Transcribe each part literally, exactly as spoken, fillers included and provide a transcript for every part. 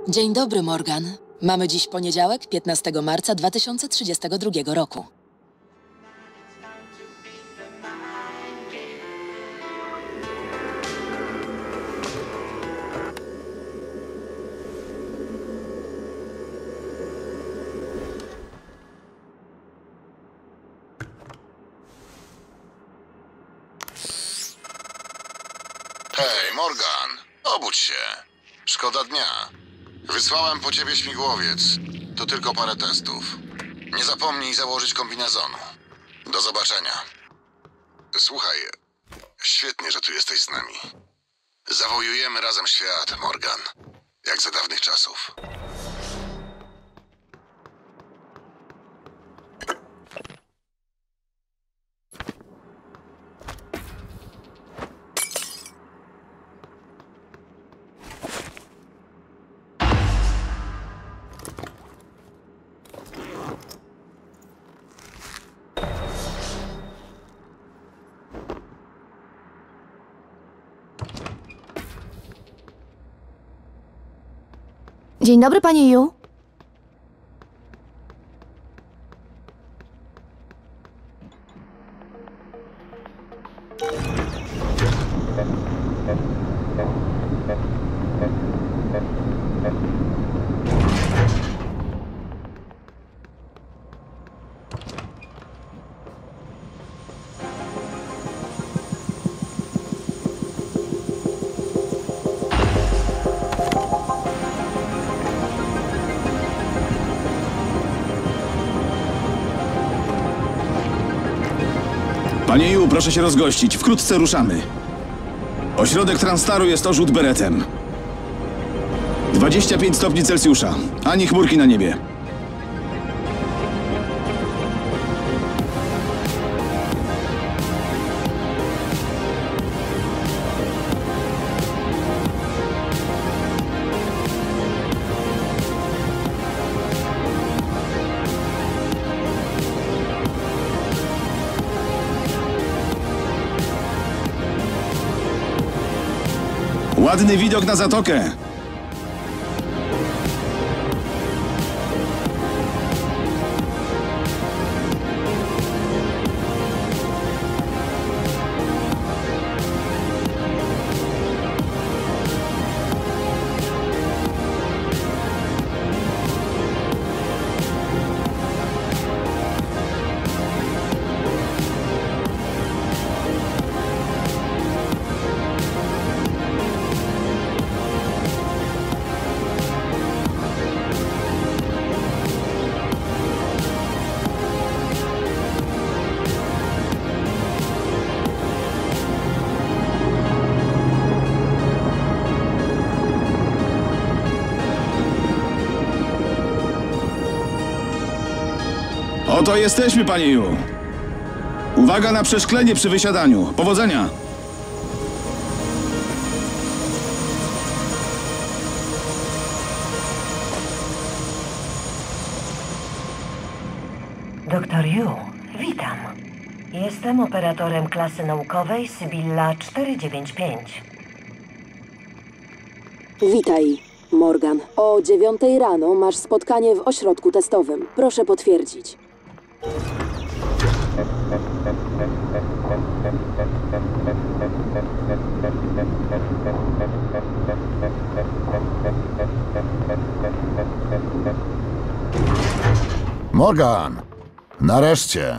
Dzień dobry, Morgan. Mamy dziś poniedziałek, piętnastego marca dwa tysiące trzydziestego drugiego roku. Hej, Morgan, obudź się. Szkoda dnia. Wysłałem po ciebie śmigłowiec. To tylko parę testów. Nie zapomnij założyć kombinezonu. Do zobaczenia. Słuchaj, świetnie, że tu jesteś z nami. Zawojujemy razem świat, Morgan. Jak za dawnych czasów. Dzień dobry, panie Yu. Panie Yu, proszę się rozgościć. Wkrótce ruszamy. Ośrodek Transtaru jest orzut beretem. dwadzieścia pięć stopni Celsjusza. Ani chmurki na niebie. Ładny widok na zatokę. Oto jesteśmy, panie Yu. Uwaga na przeszklenie przy wysiadaniu. Powodzenia! Doktor Yu, witam. Jestem operatorem klasy naukowej Sybilla cztery dziewięć pięć. Witaj, Morgan. O dziewiątej rano masz spotkanie w ośrodku testowym. Proszę potwierdzić. Morgan! Nareszcie!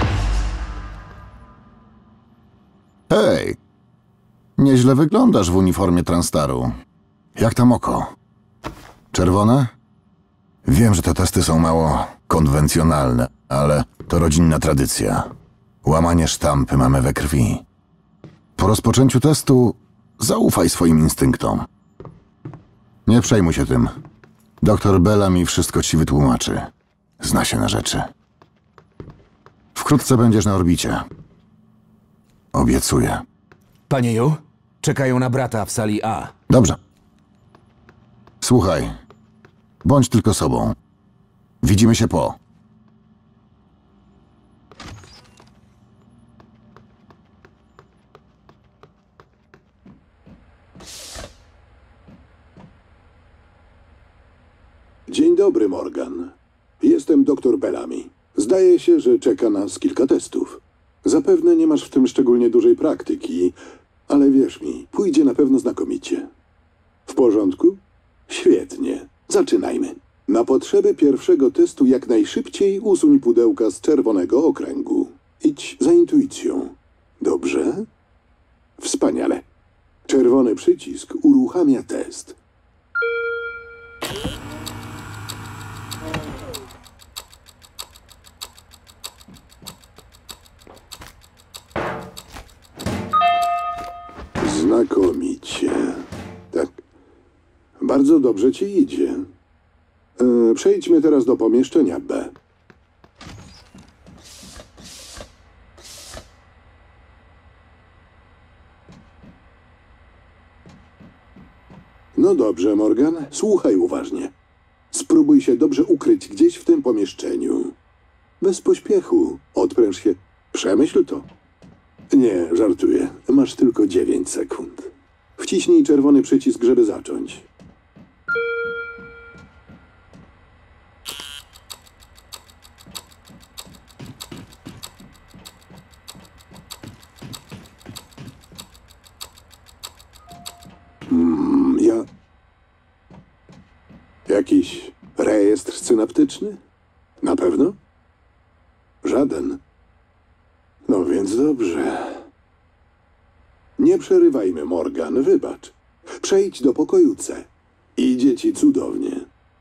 Hej! Nieźle wyglądasz w uniformie Transtaru. Jak tam oko? Czerwone? Wiem, że te testy są mało konwencjonalne, ale to rodzinna tradycja. Łamanie sztampy mamy we krwi. Po rozpoczęciu testu zaufaj swoim instynktom. Nie przejmuj się tym. Doktor Bella mi wszystko ci wytłumaczy. Zna się na rzeczy. Wkrótce będziesz na orbicie. Obiecuję. Panie Yu, czekają na brata w sali A. Dobrze. Słuchaj, bądź tylko sobą. Widzimy się po. Dzień dobry, Morgan. Jestem doktor Bellamy. Zdaje się, że czeka nas kilka testów. Zapewne nie masz w tym szczególnie dużej praktyki, ale wierz mi, pójdzie na pewno znakomicie. W porządku? Świetnie. Zaczynajmy. Na potrzeby pierwszego testu jak najszybciej usuń pudełka z czerwonego okręgu. Idź za intuicją. Dobrze? Wspaniale. Czerwony przycisk uruchamia test. Znakomicie. Tak. Bardzo dobrze ci idzie. E, przejdźmy teraz do pomieszczenia B. No dobrze, Morgan. Słuchaj uważnie. Spróbuj się dobrze ukryć gdzieś w tym pomieszczeniu. Bez pośpiechu. Odpręż się. Przemyśl to. Nie, żartuję. Masz tylko dziewięć sekund. Wciśnij czerwony przycisk, żeby zacząć. Hmm, ja... Jakiś rejestr synaptyczny? Na pewno? Żaden. No więc dobrze. Nie przerywajmy, Morgan, wybacz. Przejdź do pokoju C. Idzie ci cudownie.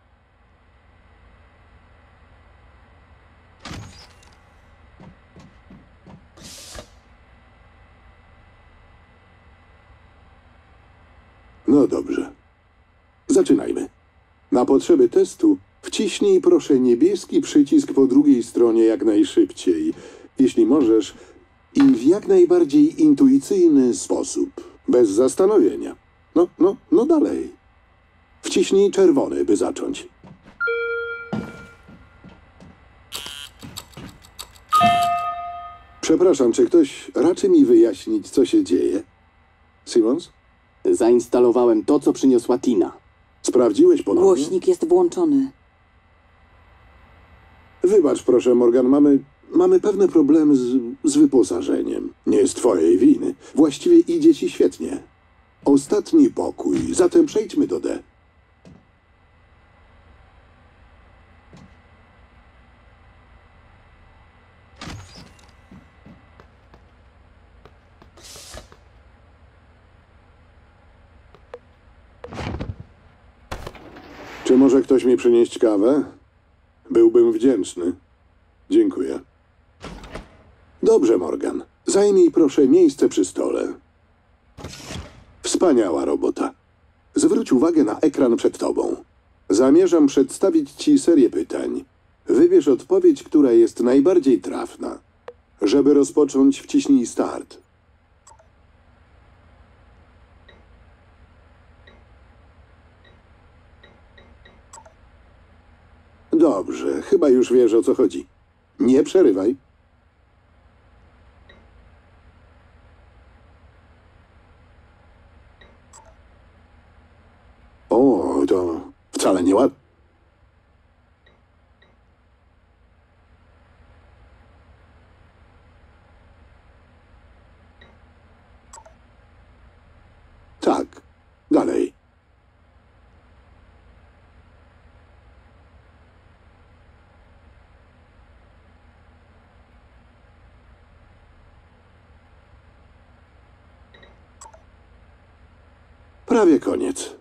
No dobrze. Zaczynajmy. Na potrzeby testu wciśnij proszę niebieski przycisk po drugiej stronie jak najszybciej. Jeśli możesz, i w jak najbardziej intuicyjny sposób. Bez zastanowienia. No, no, no dalej. Wciśnij czerwony, by zacząć. Przepraszam, czy ktoś raczy mi wyjaśnić, co się dzieje? Simmons? Zainstalowałem to, co przyniosła Tina. Sprawdziłeś ponownie? Głośnik jest włączony. Wybacz, proszę, Morgan, mamy... Mamy pewne problemy z, z wyposażeniem. Nie z twojej winy. Właściwie idzie ci świetnie. Ostatni pokój, zatem przejdźmy do D. Czy może ktoś mi przynieść kawę? Byłbym wdzięczny. Dziękuję. Dobrze, Morgan. Zajmij proszę miejsce przy stole. Wspaniała robota. Zwróć uwagę na ekran przed tobą. Zamierzam przedstawić ci serię pytań. Wybierz odpowiedź, która jest najbardziej trafna. Żeby rozpocząć, wciśnij start. Dobrze, chyba już wiesz, o co chodzi. Nie przerywaj. O, to wcale nie łatwe. Tak, dalej. Prawie koniec.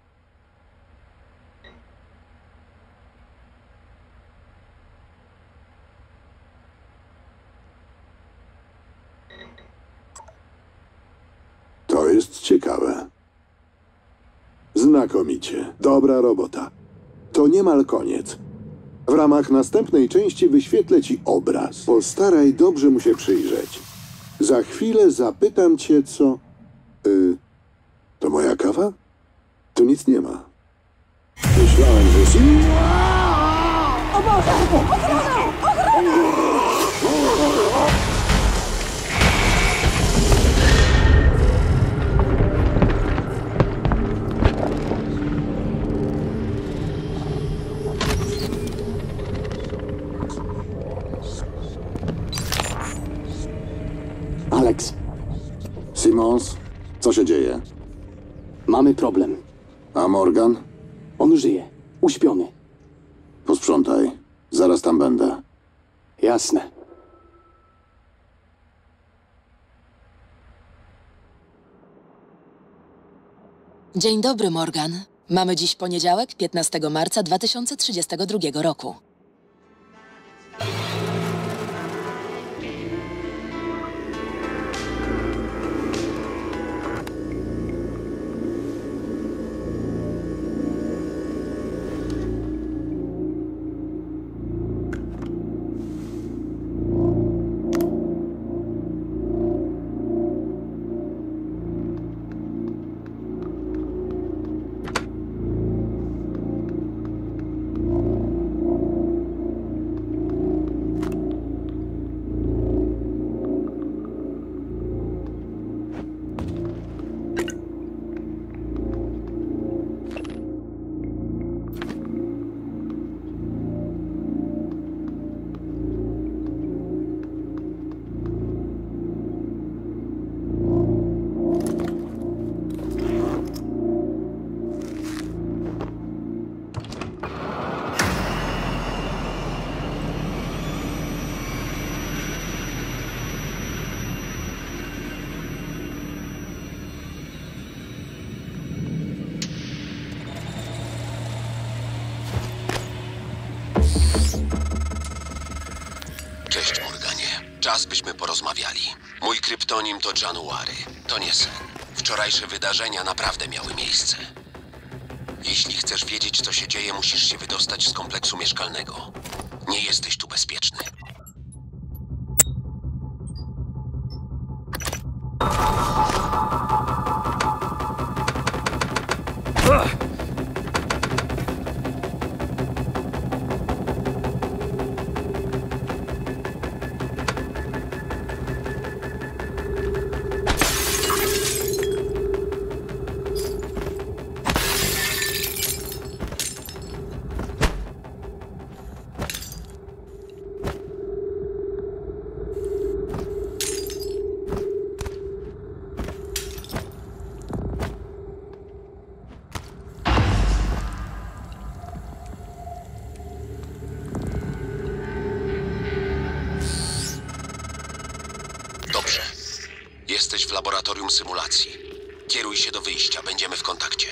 To jest ciekawe. Znakomicie. Dobra robota. To niemal koniec. W ramach następnej części wyświetlę ci obraz. Postaraj dobrze mu się przyjrzeć. Za chwilę zapytam cię, co... Y... To moja kawa? Tu nic nie ma. Myślałem, że... Si... O Boże! Ochrona! Ochrona! Simmons, co się dzieje? Mamy problem. A Morgan? On żyje. Uśpiony. Posprzątaj. Zaraz tam będę. Jasne. Dzień dobry, Morgan. Mamy dziś poniedziałek, piętnastego marca dwa tysiące trzydziestego drugiego roku. Cześć, Morganie. Czas, byśmy porozmawiali. Mój kryptonim to January. To nie sen. Wczorajsze wydarzenia naprawdę miały miejsce. Jeśli chcesz wiedzieć, co się dzieje, musisz się wydostać z kompleksu mieszkalnego. Nie jesteś tu bezpieczny. Dobrze. Jesteś w laboratorium symulacji. Kieruj się do wyjścia, będziemy w kontakcie.